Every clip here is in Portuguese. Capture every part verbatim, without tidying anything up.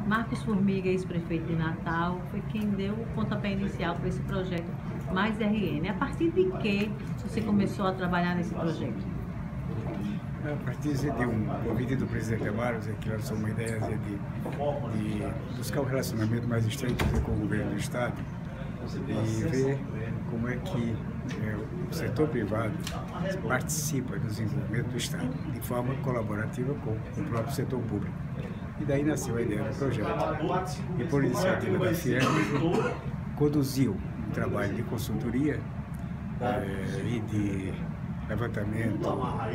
Marcos Formiga, ex-prefeito de Natal, foi quem deu o pontapé inicial para esse projeto Mais R N. A partir de que você começou a trabalhar nesse projeto? A partir de um convite do presidente Amaro, que lançou uma ideia de, de buscar um relacionamento mais estreito com o governo do Estado e ver como é que é, o setor privado participa do desenvolvimento do Estado de forma colaborativa com o próprio setor público. E daí nasceu a ideia do projeto. E por iniciativa da Fiel, conduziu um trabalho de consultoria é, e de levantamento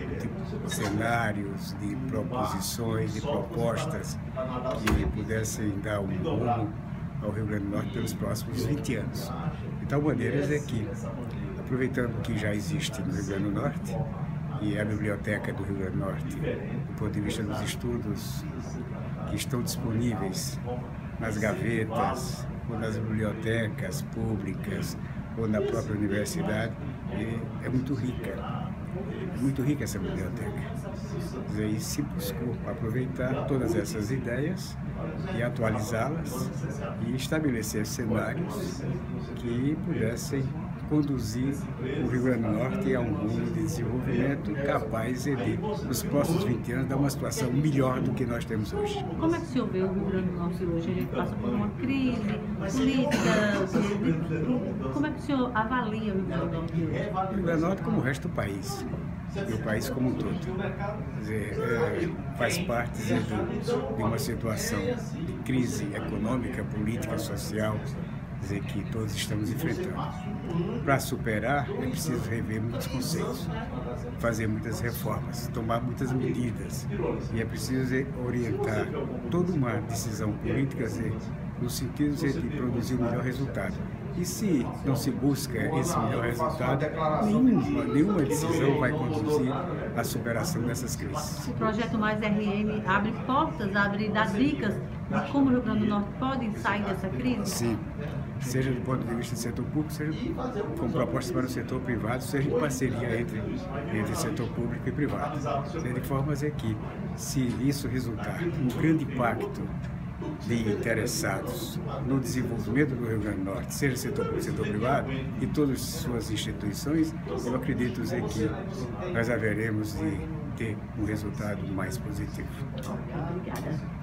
de cenários, de proposições, de propostas que pudessem dar um rumo ao Rio Grande do Norte pelos próximos vinte anos. De tal maneira é que, aproveitando que já existe no Rio Grande do Norte, e a Biblioteca do Rio Grande do Norte, do ponto de vista dos estudos que estão disponíveis nas gavetas, ou nas bibliotecas públicas, ou na própria universidade, é muito rica. É muito rica essa biblioteca. E se buscou aproveitar todas essas ideias e atualizá-las e estabelecer cenários que pudessem conduzir o Rio Grande do Norte a um rumo de desenvolvimento capaz de, nos próximos vinte anos, dar uma situação melhor do que nós temos hoje. Como é que o senhor vê o Rio Grande do Norte hoje? A gente passa por uma crise política. Como é que o senhor avalia o Rio Grande do Norte hoje? O Rio Grande do Norte como o resto do país, e o país como um todo. Quer dizer, é, faz parte de, de uma situação de crise econômica, política, social, dizer, que todos estamos enfrentando. Para superar, é preciso rever muitos conceitos, fazer muitas reformas, tomar muitas medidas, e é preciso orientar toda uma decisão política dizer, no sentido de produzir o melhor resultado. E se não se busca esse melhor resultado, nenhuma, nenhuma decisão vai conduzir à superação dessas crises. O projeto Mais R N abre portas, abre dá dicas de como o Rio Grande do Norte pode sair dessa crise? Sim, seja do ponto de vista do setor público, seja com propostas para o setor privado, seja em parceria entre, entre setor público e privado. De formas é que, se isso resultar um grande impacto de interessados no desenvolvimento do Rio Grande do Norte, seja setor público, setor privado e todas as suas instituições, eu acredito que nós haveremos de ter um resultado mais positivo. Obrigada.